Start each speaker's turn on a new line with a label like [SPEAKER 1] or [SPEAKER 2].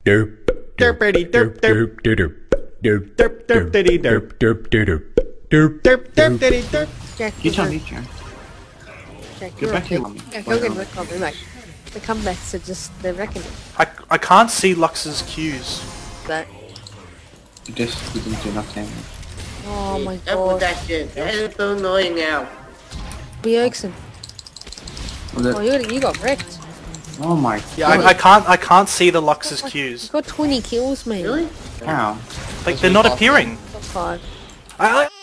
[SPEAKER 1] Derp derpity derp derp derp derp derp derpity derp derp derp derp derp derpity derp.
[SPEAKER 2] Jack,
[SPEAKER 3] You tell me, Jack.
[SPEAKER 2] Jack,
[SPEAKER 3] Get back here, mommy.
[SPEAKER 2] Yeah, go get Rick. I'll be back. The comebacks are just, they're wrecking it.
[SPEAKER 4] I can't see Lux's Qs.
[SPEAKER 2] That.
[SPEAKER 3] You just didn't do enough damage.
[SPEAKER 2] Oh my
[SPEAKER 5] Double
[SPEAKER 2] god.
[SPEAKER 5] that shit. That is so annoying now.
[SPEAKER 2] Be Oakson.
[SPEAKER 3] Was it?
[SPEAKER 2] Oh, you got wrecked.
[SPEAKER 3] Oh my
[SPEAKER 4] Yeah,
[SPEAKER 3] god.
[SPEAKER 4] I can't see the Lux's
[SPEAKER 2] You
[SPEAKER 4] Qs.
[SPEAKER 2] got 20 kills, man.
[SPEAKER 5] Really?
[SPEAKER 3] How?
[SPEAKER 4] Like they're not appearing.
[SPEAKER 2] Top 5.
[SPEAKER 4] I